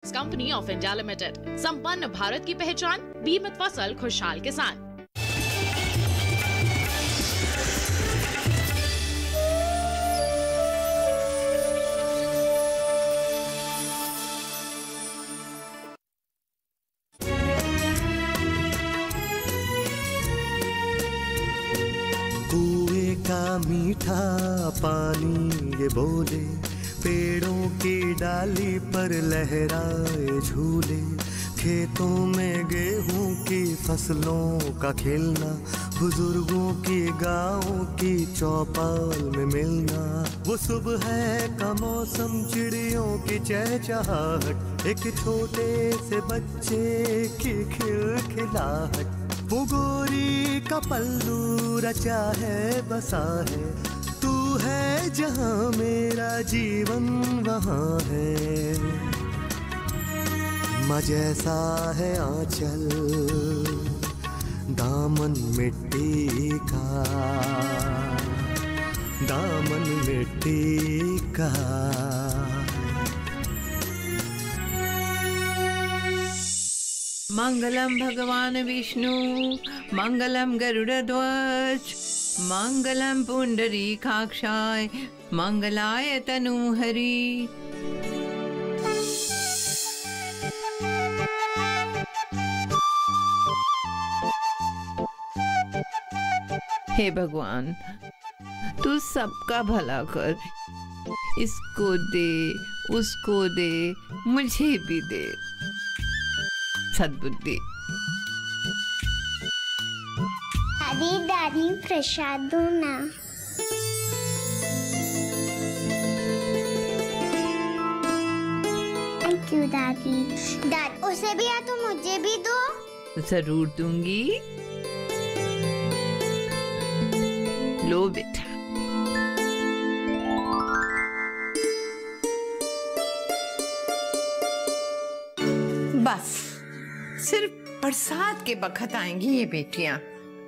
Company of India limited, संपन्न भारत की पहचान, बीमित फसल खुशहाल किसान। कुएं का मीठा पानी ये बोले, पेड़ों की डाली पर लहराए झूले, खेतों में गेहूं की फसलों का खिलना, बुजुर्गों की गाँव की चौपाल में मिलना, वो सुबह का मौसम, चिड़ियों की चहचहाहट, एक छोटे से बच्चे की खिलखिलाहट, वो गोरी का पल्लू रचा है बसा है, तू है जहाँ मेरा जीवन वहाँ है, माँ जैसा है आंचल दामन मिट्टी का, दामन मिट्टी का। मंगलम भगवान विष्णु, मंगलम गरुड़ध्वज, मंगलम पुंडरीकाक्षाय, मंगलाय तनूहरि। हे भगवान, तू सबका भला कर, इसको दे, उसको दे, मुझे भी दे सद्बुद्धि। दादी दादी प्रसाद दो ना। थैंक यू दादी। दादी उसे भी या तो मुझे भी दो। जरूर दूंगी, लो बेटा। बस सिर्फ बरसात के बखत आएंगी ये बेटियां।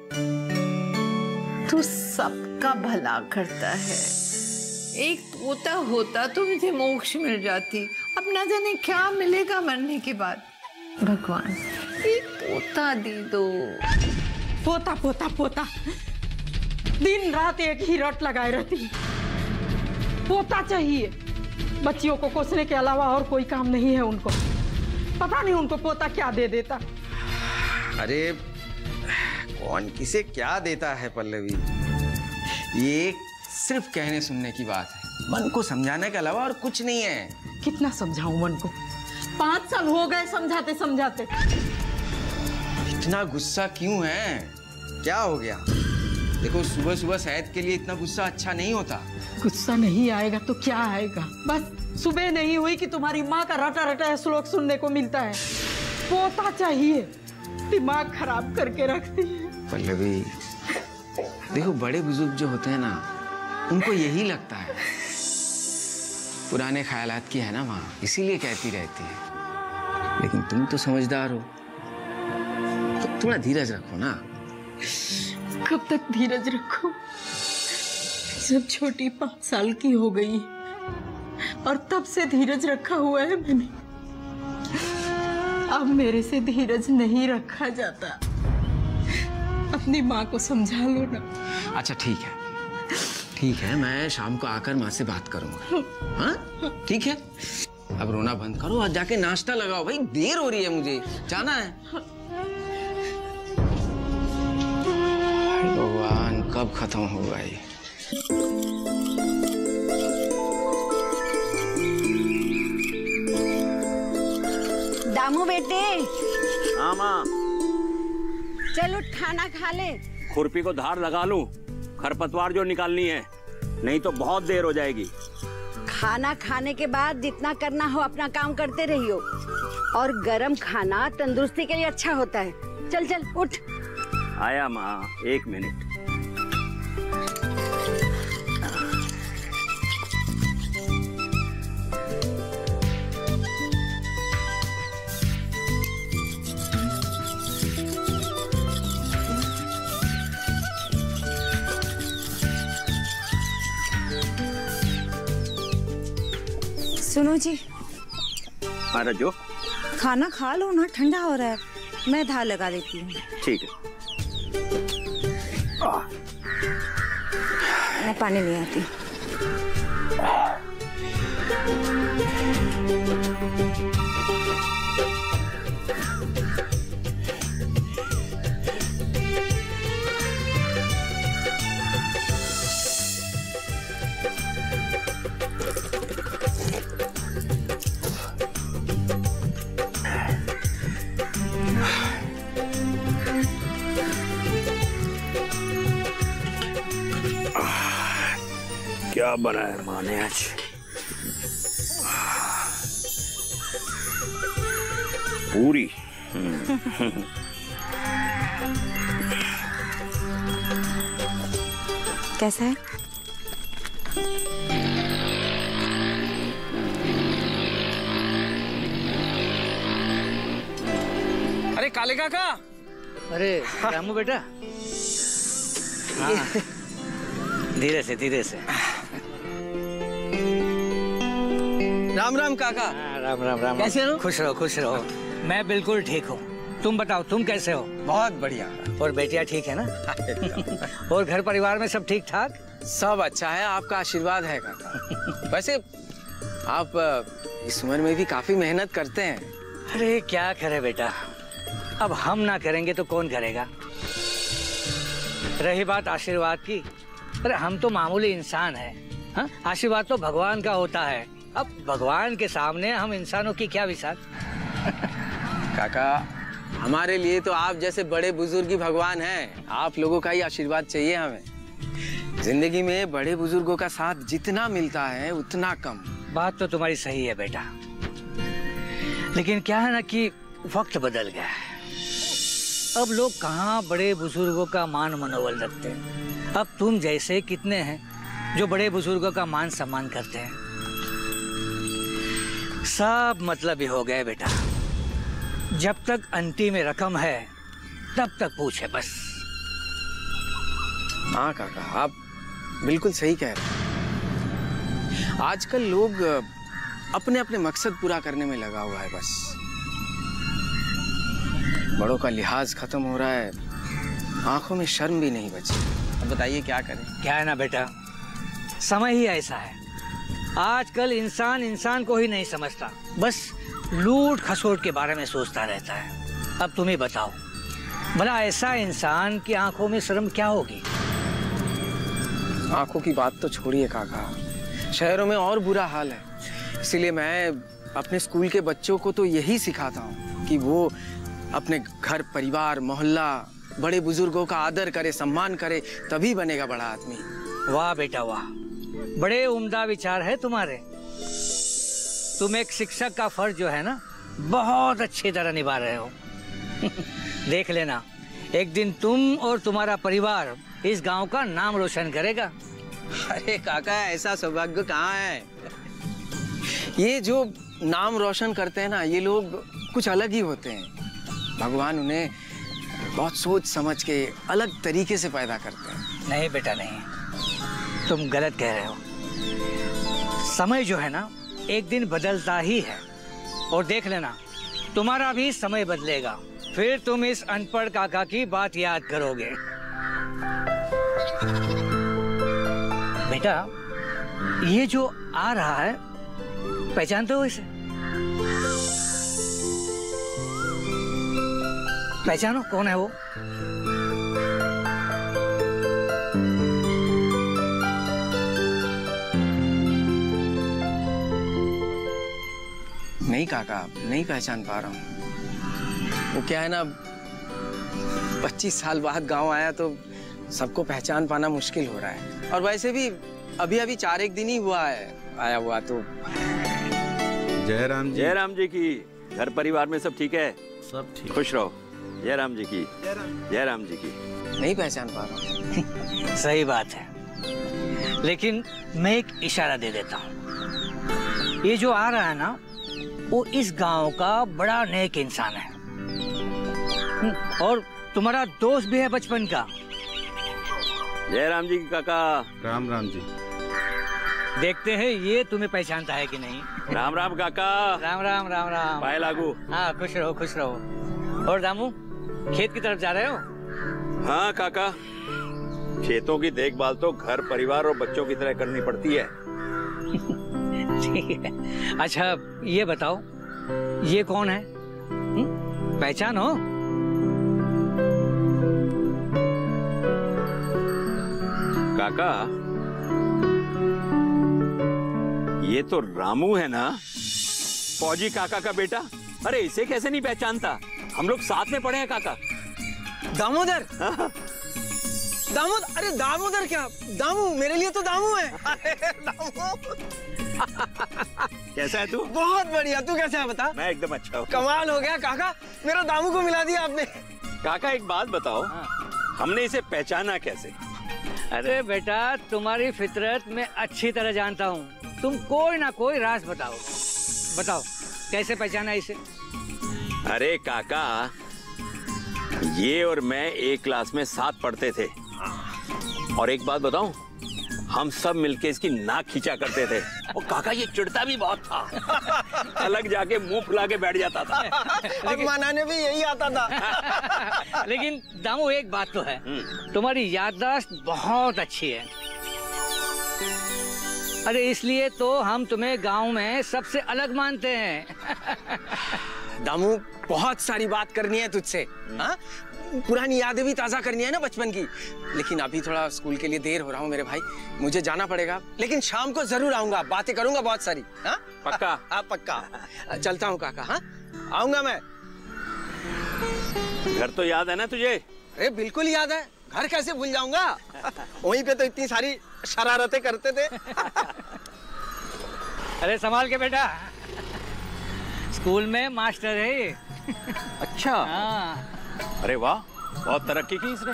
तू सबका भला करता है। एक तोता होता तो मुझे मोक्ष मिल जाती, अब न जाने क्या मिलेगा मरने के बाद। भगवान एक तोता दे दो। पोता पोता पोता, दिन रात एक ही रट लगाए रहती। पोता चाहिए। बच्चियों को कोसने के अलावा और कोई काम नहीं है उनको। पता नहीं उनको पोता क्या दे देता। अरे कौन किसे क्या देता है पल्लवी, ये सिर्फ कहने सुनने की बात है। मन को समझाने के अलावा और कुछ नहीं है। कितना समझाऊं मन को? 5 साल हो गए समझाते समझाते। इतना गुस्सा क्यों है? क्या हो गया? देखो सुबह सुबह शहद के लिए इतना गुस्सा अच्छा नहीं होता। गुस्सा नहीं आएगा तो क्या आएगा? बस सुबह नहीं हुई कि तुम्हारी माँ का रटा रटा श्लोक सुनने को मिलता है। पोता चाहिए, दिमाग खराब करके रखती है। पल्लवी देखो, बड़े बुजुर्ग जो होते हैं ना, उनको यही लगता है। पुराने ख्यालात की है ना माँ, इसीलिए कहती रहती है। लेकिन तुम तो समझदार हो, तो थोड़ा धीरज रखो ना। कब तक धीरज रखूं? जब छोटी 5 साल की हो गई और तब से धीरज रखा हुआ है मैंने। अब मेरे से धीरज नहीं रखा जाता। अपनी माँ को समझा लो ना। अच्छा ठीक है, मैं शाम को आकर माँ से बात करूंगा। हाँ ठीक है, अब रोना बंद करो और जाके नाश्ता लगाओ भाई, देर हो रही है, मुझे जाना है। भगवान कब खत्म होगा ये? दामू बेटे। हाँ माँ। चलो खाना खा ले। खुरपी को धार लगा लूं, खरपतवार जो निकालनी है, नहीं तो बहुत देर हो जाएगी। खाना खाने के बाद जितना करना हो अपना काम करते रहियो, और गरम खाना तंदुरुस्ती के लिए अच्छा होता है। चल चल उठ। आया माँ, 1 मिनट। सुनो जी, हाँ रजो, खाना खा लो ना, ठंडा हो रहा है। मैं धार लगा देती हूँ। ठीक है। मैं पानी ले आती हूँ। क्या बना है माँ ने आज? पूरी। कैसा है? अरे काले काका। अरे रामू बेटा। हाँ। धीरे से धीरे से। राम राम काका। राम राम राम। कैसे हो? खुश रहो खुश रहो। मैं बिल्कुल ठीक हूँ। तुम बताओ तुम कैसे हो? बहुत बढ़िया। और बेटिया ठीक है ना? और घर परिवार में सब ठीक ठाक? सब अच्छा है, आपका आशीर्वाद है काका। वैसे आप इस उम्र में भी काफी मेहनत करते हैं। अरे क्या करे बेटा, अब हम ना करेंगे तो कौन करेगा। रही बात आशीर्वाद की, अरे हम तो मामूली इंसान हैं। हाँ, आशीर्वाद तो भगवान का होता है। अब भगवान के सामने हम इंसानों की क्या विसार। काका हमारे लिए तो आप जैसे बड़े बुजुर्ग ही भगवान हैं। आप लोगों का ही आशीर्वाद चाहिए हमें। जिंदगी में बड़े बुजुर्गों का साथ जितना मिलता है उतना कम। बात तो तुम्हारी सही है बेटा, लेकिन क्या है ना कि वक्त बदल गया है। अब लोग कहाँ बड़े बुजुर्गों का मान मनोबल रखते हैं। अब तुम जैसे कितने हैं जो बड़े बुजुर्गों का मान सम्मान करते हैं। सब मतलब ही हो गए बेटा। जब तक अंटी में रकम है तब तक पूछे बस। हाँ काका आप बिल्कुल सही कह रहे हैं। आजकल लोग अपने अपने मकसद पूरा करने में लगा हुआ है बस। बड़ों का लिहाज खत्म हो रहा है, आंखों में शर्म भी नहीं बची। अब बताइए क्या करें। क्या है ना बेटा, समय ही ऐसा है। आजकल इंसान इंसान को ही नहीं समझता, बस लूट खसोट के बारे में सोचता रहता है। अब तुम ही बताओ, भला ऐसा इंसान की आंखों में शर्म क्या होगी। आंखों की बात तो छोड़िए काका, शहरों में और बुरा हाल है। इसीलिए मैं अपने स्कूल के बच्चों को तो यही सिखाता हूँ कि वो अपने घर परिवार मोहल्ला बड़े बुजुर्गों का आदर करे, सम्मान करे, तभी बनेगा बड़ा आदमी। वाह बेटा वाह, बड़े उम्दा विचार है तुम्हारे। तुम एक शिक्षक का फर्ज जो है ना बहुत अच्छी तरह निभा रहे हो। देख लेना, एक दिन तुम और तुम्हारा परिवार इस गांव का नाम रोशन करेगा। अरे काका ऐसा सौभाग्य कहाँ है। ये जो नाम रोशन करते हैं ना, ये लोग कुछ अलग ही होते हैं। भगवान उन्हें बहुत सोच समझ के अलग तरीके से पैदा करते हैं। नहीं बेटा नहीं, तुम गलत कह रहे हो। समय जो है ना एक दिन बदलता ही है। और देख लेना, तुम्हारा भी समय बदलेगा। फिर तुम इस अनपढ़ काका की बात याद करोगे। बेटा ये जो आ रहा है, पहचानते हो इसे? पहचानो कौन है वो? नहीं काका, नहीं पहचान पा रहा हूँ। वो क्या है ना, 25 साल बाद गांव आया तो सबको पहचान पाना मुश्किल हो रहा है। और वैसे भी अभी अभी 4-1 दिन ही हुआ है आया हुआ तो। जय राम जी की। घर परिवार में सब ठीक है? सब ठीक। खुश रहो। जय राम जी की। जय राम जी की। नहीं पहचान पा रहा हूँ। सही बात है, लेकिन मैं एक इशारा दे देता हूँ। ये जो आ रहा है ना, वो इस गांव का बड़ा नेक इंसान है और तुम्हारा दोस्त भी है बचपन का। जय राम जी की काका। राम राम जी। देखते हैं ये तुम्हें पहचानता है कि नहीं। राम राम काका। राम राम राम राम। पाए लागू। हाँ खुश रहो खुश रहो। और दामू खेत की तरफ जा रहे हो? हाँ काका, खेतों की देखभाल तो घर परिवार और बच्चों की तरह करनी पड़ती है। ठीक है। अच्छा ये बताओ ये कौन है? पहचान हो? काका ये तो रामू है ना, फौजी काका का बेटा। अरे इसे कैसे नहीं पहचानता, हम लोग साथ में पढ़े हैं काका। दामोदर। दामोदर, अरे दामोदर क्या, दामू मेरे लिए तो दामू है। अरे दामू कैसा है तू? बहुत बढ़िया, तू कैसा है बता? मैं एकदम अच्छा हूँ। कमाल हो गया काका, मेरा दामू को मिला दिया आपने। काका एक बात बताओ, हमने इसे पहचाना कैसे? अरे बेटा तुम्हारी फितरत मैं अच्छी तरह जानता हूँ, तुम कोई ना कोई राज बताओ। बताओ कैसे पहचाना इसे? अरे काका ये और मैं एक क्लास में साथ पढ़ते थे, और एक बात बताऊं, हम सब मिलके इसकी नाक खींचा करते थे। और काका ये चिढ़ता भी बहुत था। अलग जाके मुंह फुला के बैठ जाता था। और मनाने भी यही आता था। लेकिन दामू एक बात तो है, तुम्हारी याददाश्त बहुत अच्छी है। अरे इसलिए तो हम तुम्हें गांव में सबसे अलग मानते हैं। दामू बहुत सारी बात करनी है तुझसे, हाँ? पुरानी यादें भी ताजा करनी है ना बचपन की। लेकिन अभी थोड़ा स्कूल के लिए देर हो रहा हूँ मेरे भाई, मुझे जाना पड़ेगा। लेकिन शाम को जरूर आऊंगा, बातें करूंगा बहुत सारी। हाँ पक्का? हाँ पक्का। चलता हूँ काका, हाँ आऊंगा मैं। घर तो याद है ना तुझे? अरे बिल्कुल याद है, घर कैसे भूल जाऊंगा। वहीं पे तो इतनी सारी शरारतें करते थे। अरे संभाल के बेटा, स्कूल में मास्टर है ये। अच्छा। हाँ। अरे वाह, बहुत तरक्की की इसने।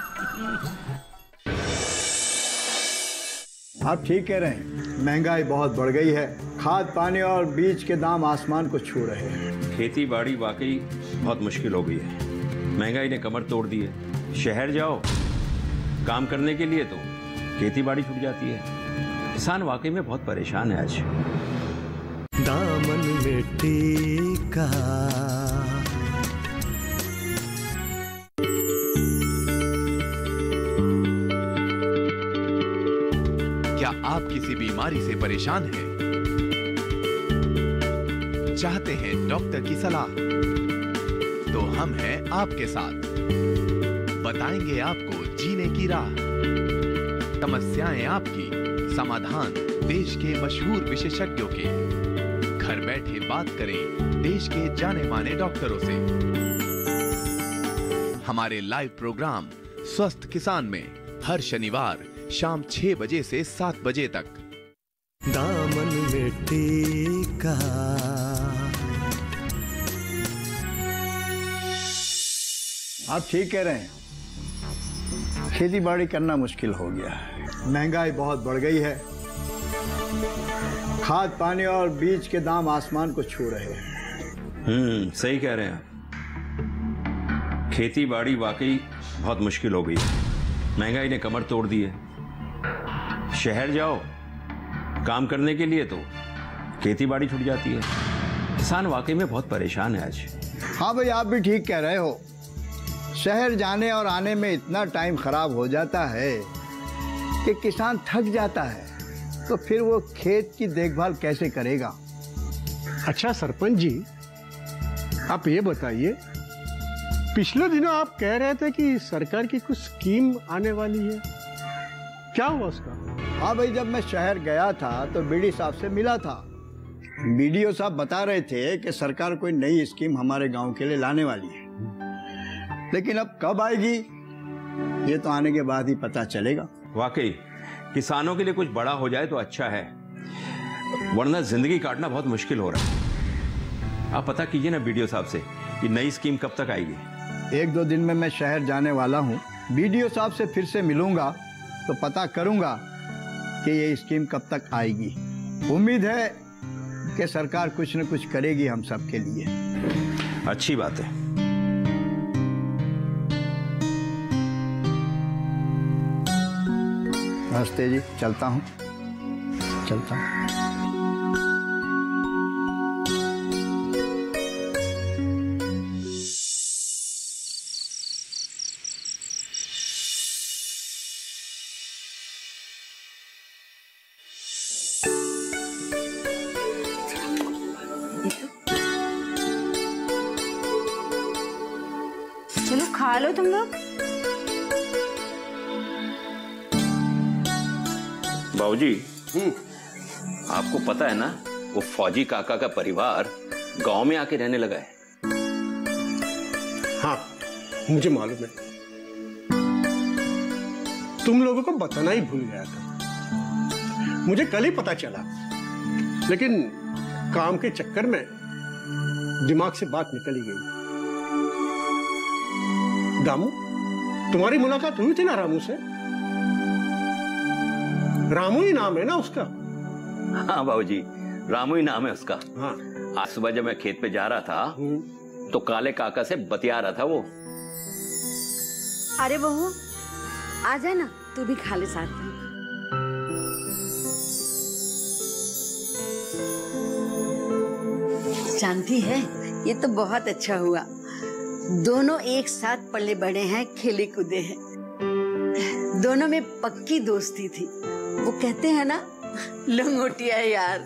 आप ठीक कह रहे हैं, महंगाई बहुत बढ़ गई है, खाद पानी और बीज के दाम आसमान को छू रहे हैं। खेती बाड़ी वाकई बहुत मुश्किल हो गई है, महंगाई ने कमर तोड़ दी है। शहर जाओ काम करने के लिए तो खेती बाड़ी छूट जाती है। किसान वाकई में बहुत परेशान है आज। दामन मिट्टी का क्या आप किसी बीमारी से परेशान हैं? चाहते हैं डॉक्टर की सलाह? तो हम हैं आपके साथ, बताएंगे आपको जीने की राह। समस्याएं आपकी, समाधान देश के मशहूर विशेषज्ञों के। घर बैठे बात करें देश के जाने माने डॉक्टरों से। हमारे लाइव प्रोग्राम स्वस्थ किसान में हर शनिवार शाम 6 बजे से 7 बजे तक। दामन मिट्टी का। आप ठीक कह रहे हैं, खेती बाड़ी करना मुश्किल हो गया है, महंगाई बहुत बढ़ गई है, खाद पानी और बीज के दाम आसमान को छू रहे हैं। सही कह रहे हैं। खेती बाड़ी वाकई बहुत मुश्किल हो गई है, महंगाई ने कमर तोड़ दी है। शहर जाओ काम करने के लिए तो खेती बाड़ी छूट जाती है। किसान वाकई में बहुत परेशान है आज। हाँ भाई, आप भी ठीक कह रहे हो। शहर जाने और आने में इतना टाइम खराब हो जाता है कि किसान थक जाता है, तो फिर वो खेत की देखभाल कैसे करेगा। अच्छा सरपंच जी, आप ये बताइए, पिछले दिनों आप कह रहे थे कि सरकार की कुछ स्कीम आने वाली है, क्या हुआ उसका? हाँ भाई, जब मैं शहर गया था तो बीडी साहब से मिला था। बीडीओ साहब बता रहे थे कि सरकार कोई नई स्कीम हमारे गांव के लिए लाने वाली है, लेकिन अब कब आएगी ये तो आने के बाद ही पता चलेगा। वाकई किसानों के लिए कुछ बड़ा हो जाए तो अच्छा है, वरना जिंदगी काटना बहुत मुश्किल हो रहा है। आप पता कीजिए ना बीडीओ साहब से कि नई स्कीम कब तक आएगी। 1-2 दिन में मैं शहर जाने वाला हूँ, बीडीओ साहब से फिर से मिलूंगा तो पता करूंगा कि ये स्कीम कब तक आएगी। उम्मीद है कि सरकार कुछ न कुछ करेगी हम सब के लिए। अच्छी बात है। नमस्ते जी, चलता हूँ। चलता हूँ। चलो खा लो तुम लोग। बाबूजी, आपको पता है ना, वो फौजी काका का परिवार गांव में आके रहने लगा है। हाँ, मुझे मालूम है। तुम लोगों को बताना ही भूल गया था। मुझे कल ही पता चला, लेकिन काम के चक्कर में दिमाग से बात निकल ही गई। दामू, तुम्हारी मुलाकात हुई थी ना रामू से? रामू ही नाम है ना उसका? हाँ बाबूजी, रामू ही नाम है उसका। हाँ। आज सुबह जब मैं खेत पे जा रहा था तो काले काका से बतिया रहा था वो। अरे बहू, आ जा ना, तू भी खा ले साथ में। जानती है, ये तो बहुत अच्छा हुआ। दोनों एक साथ पले बड़े हैं, खेले कूदे हैं। दोनों में पक्की दोस्ती थी। वो कहते हैं ना, लंगोटिया यार।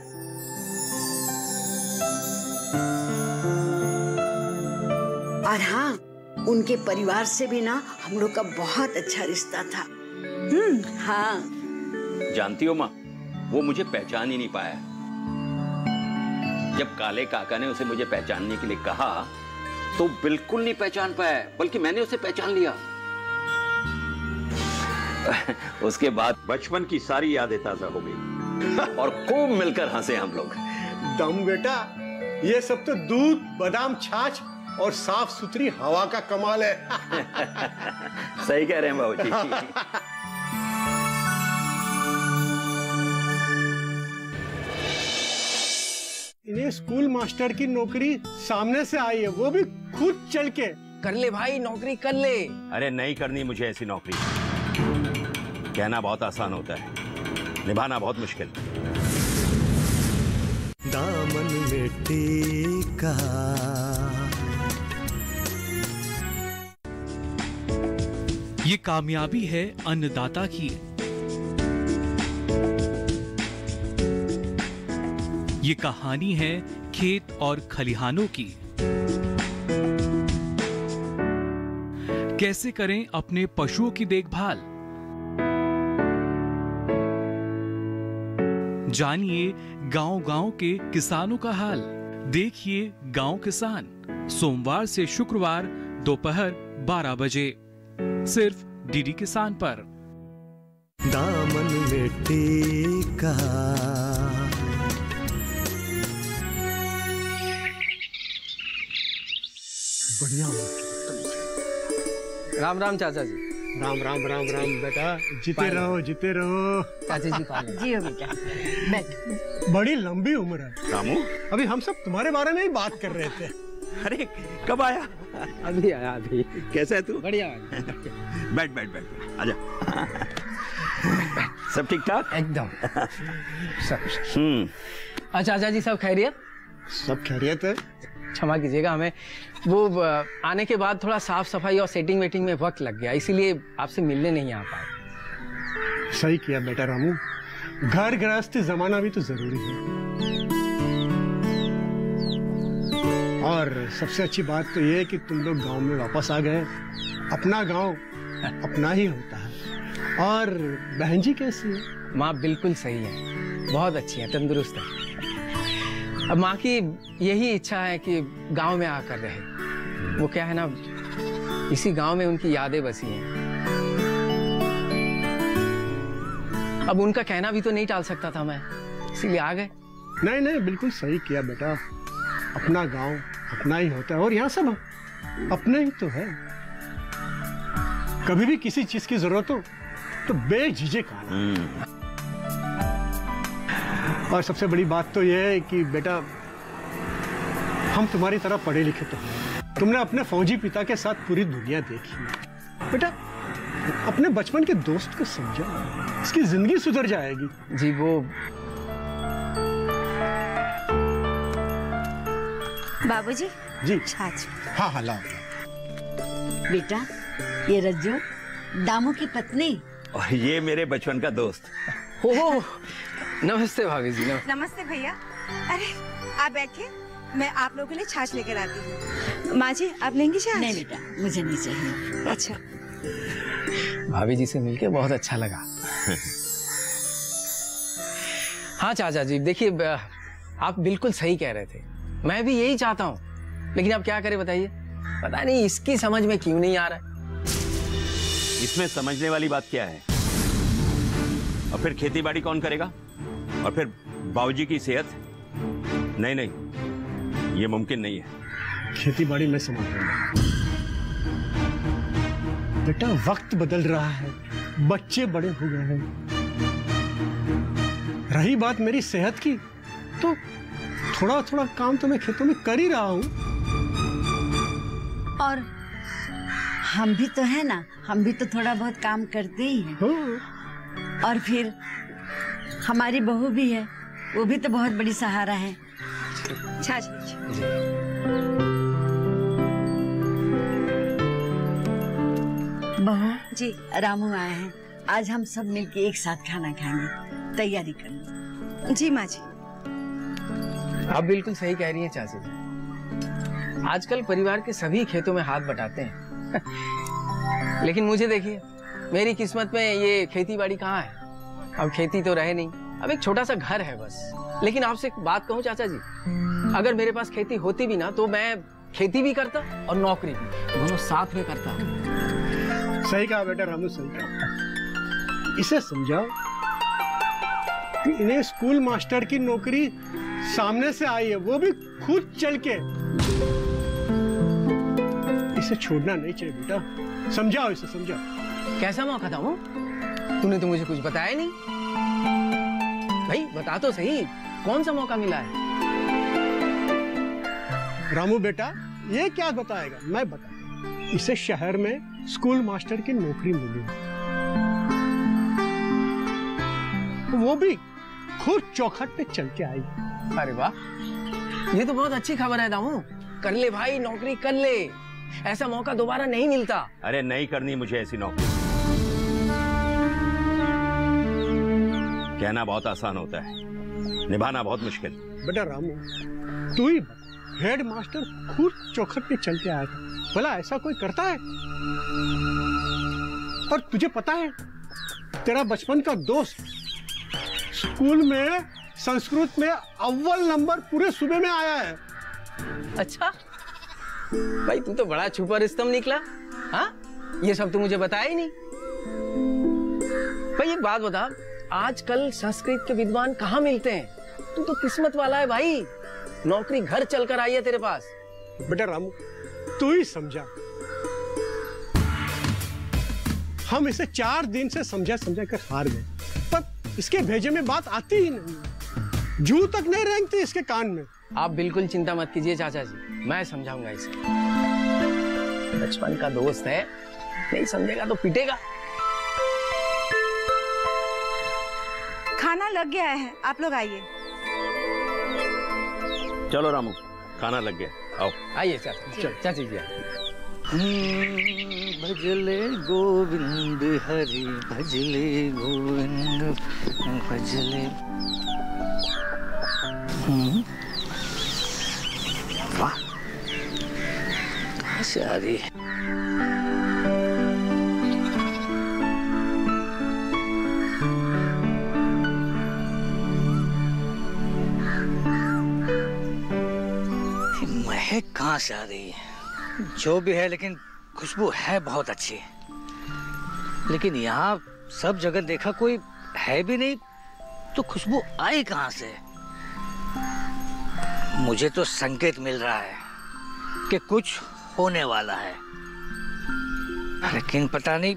और हाँ, उनके परिवार से भी ना हम लोग का बहुत अच्छा रिश्ता था। हाँ। जानती हो माँ, वो मुझे पहचान ही नहीं पाया। जब काले काका ने उसे मुझे पहचानने के लिए कहा तो बिल्कुल नहीं पहचान पाया, बल्कि मैंने उसे पहचान लिया। उसके बाद बचपन की सारी यादें ताजा हो गई और खूब मिलकर हंसे हम लोग। दम बेटा, ये सब तो दूध, बादाम, छाछ और साफ सुथरी हवा का कमाल है। सही कह रहे हैं बाबूजी। इन्हें स्कूल मास्टर की नौकरी सामने से आई है, वो भी खुद चल के। कर ले भाई, नौकरी कर ले। अरे नहीं करनी मुझे ऐसी नौकरी। कहना बहुत आसान होता है, निभाना बहुत मुश्किल। दामन में टीका ये कामयाबी है अन्नदाता की। ये कहानी है खेत और खलिहानों की। कैसे करें अपने पशुओं की देखभाल, जानिए गांव-गांव के किसानों का हाल। देखिए गांव किसान, सोमवार से शुक्रवार दोपहर 12 बजे, सिर्फ डीडी किसान पर। दामन में टीका। बढ़िया। राम राम चाचा जी। राम राम राम राम बेटा, जीते रहो जीते रहो। चाचा जी पाले। जी हो बेटा, बैठ। बड़ी लंबी उम्र है रामू। अभी हम सब तुम्हारे बारे में ही बात कर रहे थे। अरे कब आया? अभी आया अभी। कैसा है तू? बढ़िया। बैठ बैठ बैठ, आजा। सब ठीक ठाक? एकदम। चाचा जी सब खैरियत? सब खैरियत है। क्षमा कीजिएगा, हमें वो आने के बाद थोड़ा साफ सफाई और सेटिंग वेटिंग में वक्त लग गया, इसीलिए आपसे मिलने नहीं आ पाए। सही किया बेटा रामू, घर गृहस्थी जमाना भी तो जरूरी है। और सबसे अच्छी बात तो ये है कि तुम लोग गांव में वापस आ गए। अपना गांव अपना ही होता है। और बहन जी कैसी है? माँ बिल्कुल सही है, बहुत अच्छी है, तंदुरुस्त है। अब माँ की यही इच्छा है कि गांव में आकर रहे। वो क्या है ना, इसी गांव में उनकी यादें बसी हैं। अब उनका कहना भी तो नहीं टाल सकता था मैं, इसीलिए आ गए। नहीं नहीं, बिल्कुल सही किया बेटा। अपना गांव अपना ही होता है और यहाँ सब अपने ही तो है। कभी भी किसी चीज की जरूरत हो तो बेझिझक आना। और सबसे बड़ी बात तो यह है कि बेटा, हम तुम्हारी तरह पढ़े लिखे तो हैं। तुमने अपने फौजी पिता के साथ पूरी दुनिया देखी है। बेटा, अपने बचपन के दोस्त को समझा, इसकी जिंदगी सुधर जाएगी। जी वो बाबूजी जी छाछ। हाँ हाँ लाओ। बेटा ये रज्जो दामू की पत्नी और ये मेरे बचपन का दोस्त। ओह नमस्ते भाभी जी। नमस्ते भैया। अरे आप बैठिए, मैं आप लोगों के लिए छाछ लेकर आती हूँ। माँ जी आप लेंगी छाछ? नहीं बेटा मुझे नहीं चाहिए। अच्छा। भाभी जी से मिलके बहुत अच्छा लगा। हाँ चाचा जी देखिए, आप बिल्कुल सही कह रहे थे, मैं भी यही चाहता हूँ, लेकिन अब क्या करें बताइए, पता नहीं इसकी समझ में क्यों नहीं आ रहा है। इसमें समझने वाली बात क्या है? और फिर खेती बाड़ी कौन करेगा? और फिर बाबूजी की सेहत? नहीं नहीं, ये मुमकिन नहीं है। खेती बाड़ी में समझ रहा हूं बेटा, वक्त बदल रहा है, बच्चे बड़े हो गए हैं। रही बात मेरी सेहत की, तो थोड़ा थोड़ा काम तो मैं खेतों में कर ही रहा हूं। और हम भी तो है ना, हम भी तो थोड़ा बहुत काम करते ही हैं। और फिर हमारी बहू भी है, वो भी तो बहुत बड़ी सहारा है। छाछ बहू जी, रामू आए हैं, आज हम सब मिलके एक साथ खाना खाएंगे, तैयारी करना। जी माँ जी। आप बिल्कुल सही कह रही हैं चाची जी, आजकल परिवार के सभी खेतों में हाथ बटाते हैं। लेकिन मुझे देखिए, मेरी किस्मत में ये खेती बाड़ी कहाँ है। अब खेती तो रहे नहीं, अब एक छोटा सा घर है बस। लेकिन आपसे एक बात कहूँ चाचा जी, अगर मेरे पास खेती होती भी ना, तो मैं खेती भी करता और नौकरी भी, दोनों साथ में करता। सही कहा बेटा रामू, सही कहा। इसे समझाओ कि इन्हें स्कूल मास्टर की नौकरी सामने से आई है, वो भी खुद चल के। इसे छोड़ना नहीं चाहिए बेटा, समझाओ इसे, समझाओ। कैसा मौका था वो? तूने तो मुझे कुछ बताया नहीं। भाई बता तो सही, कौन सा मौका मिला है? रामू बेटा ये क्या बताएगा, मैं बता। इसे शहर में स्कूल मास्टर की नौकरी मिली, वो भी खुद चौखट पे चल के आई। अरे वाह, ये तो बहुत अच्छी खबर है दामू। कर ले भाई, नौकरी कर ले, ऐसा मौका दोबारा नहीं मिलता। अरे नहीं करनी मुझे ऐसी नौकरी। कहना बहुत आसान होता है, निभाना बहुत मुश्किल। बेटा रामू तू ही हेड मास्टर खुद चौखट पे चल के आया था, भला ऐसा कोई करता है? और तुझे पता है, तेरा बचपन का दोस्त स्कूल में संस्कृत में अव्वल नंबर पूरे सूबे में आया है। अच्छा भाई, तू तो बड़ा छुपा रुस्तम निकला। हाँ, ये सब तो मुझे बताया ही नहीं। भाई एक बात बता, आजकल संस्कृत के विद्वान कहाँ मिलते हैं? तू तो किस्मत वाला है भाई, नौकरी घर चलकर आई है तेरे पास। बेटा रामू तू ही समझा, हम इसे 4 दिन से समझा कर हार गए, पर इसके भेजे में बात आती ही नहीं, जू तक नहीं रेंगती इसके कान में। आप बिल्कुल चिंता मत कीजिए चाचा जी, मैं समझाऊंगा इसे। बचपन का दोस्त है, नहीं समझेगा तो पिटेगा। खाना लग गया है, आप लोग आइए। चलो रामू, खाना लग गया, आओ। आइए चाची जी। भजले गोविंद हरि भजले गोविंद भजले। वाह सारी महक कहाँ से आ रही है? जो भी है, लेकिन खुशबू है बहुत अच्छी। लेकिन यहाँ सब जगह देखा, कोई है भी नहीं, तो खुशबू आई कहाँ से? मुझे तो संकेत मिल रहा है कि कुछ होने वाला है, लेकिन पता नहीं।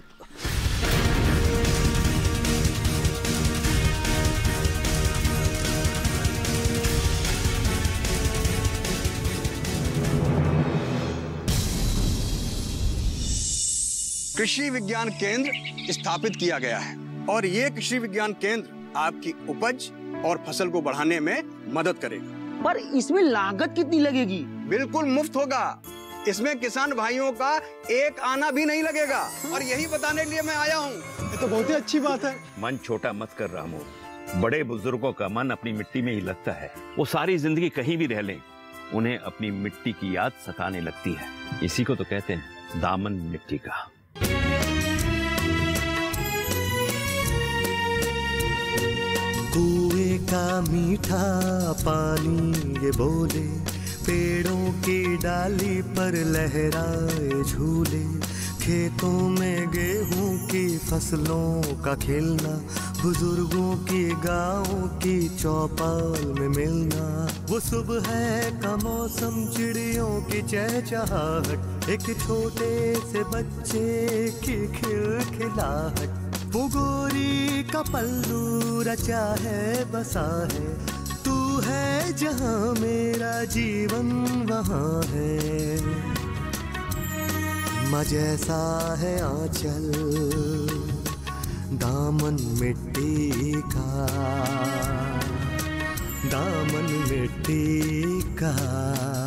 कृषि विज्ञान केंद्र स्थापित किया गया है और ये कृषि विज्ञान केंद्र आपकी उपज और फसल को बढ़ाने में मदद करेगा। पर इसमें लागत कितनी लगेगी? बिल्कुल मुफ्त होगा। इसमें किसान भाइयों का एक आना भी नहीं लगेगा और यही बताने के लिए मैं आया हूँ। ये तो बहुत ही अच्छी बात है। मन छोटा मत कर रामू, बड़े बुजुर्गों का मन अपनी मिट्टी में ही लगता है। वो सारी जिंदगी कहीं भी रह लें, उन्हें अपनी मिट्टी की याद सताने लगती है। इसी को तो कहते हैं दामन मिट्टी का। कुएं का मीठा पानी ये बोले, पेड़ों की डाली पर लहराए झूले, खेतों में गेहूं की फसलों का खिलना, बुजुर्गों की गाँव की चौपाल में मिलना, वो सुबह का मौसम, चिड़ियों की चहचहाहट, एक छोटे से बच्चे की खिलखिलाहट, वो गोरी का पल्लू रचा है बसा है, तू है जहाँ मेरा जीवन वहाँ है, माँ जैसा है आंचल दामन मिट्टी का, दामन मिट्टी का।